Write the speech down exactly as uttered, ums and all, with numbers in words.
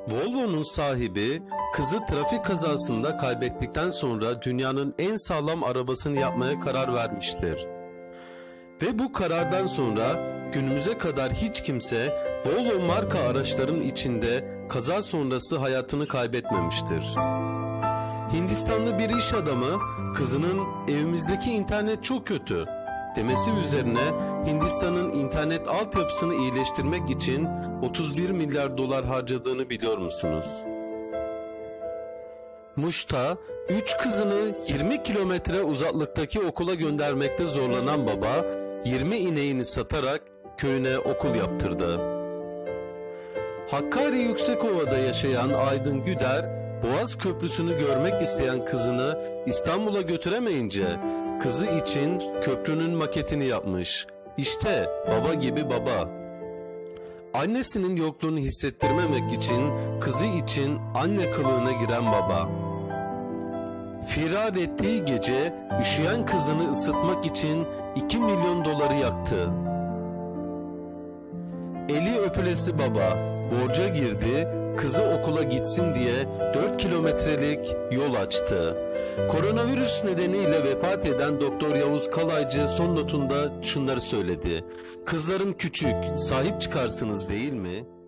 Volvo'nun sahibi kızı trafik kazasında kaybettikten sonra dünyanın en sağlam arabasını yapmaya karar vermiştir. Ve bu karardan sonra günümüze kadar hiç kimse Volvo marka araçların içinde kaza sonrası hayatını kaybetmemiştir. Hindistanlı bir iş adamı kızının "evimizdeki internet çok kötü" demesi üzerine Hindistan'ın internet altyapısını iyileştirmek için otuz bir milyar dolar harcadığını biliyor musunuz? Muş'ta üç kızını yirmi kilometre uzaklıktaki okula göndermekte zorlanan baba yirmi ineğini satarak köyüne okul yaptırdı. Hakkari Yüksekova'da yaşayan Aydın Güder, Boğaz Köprüsü'nü görmek isteyen kızını İstanbul'a götüremeyince kızı için köprünün maketini yapmış. İşte baba gibi baba. Annesinin yokluğunu hissettirmemek için kızı için anne kılığına giren baba. Firar ettiği gece üşüyen kızını ısıtmak için iki milyon doları yaktı. Eli öpülesi baba borca girdi, kızı okula gitsin diye dört kilometrelik yol açtı. Koronavirüs nedeniyle vefat eden Doktor Yavuz Kalaycı son notunda şunları söyledi: "Kızlarım küçük, sahip çıkarsınız değil mi?"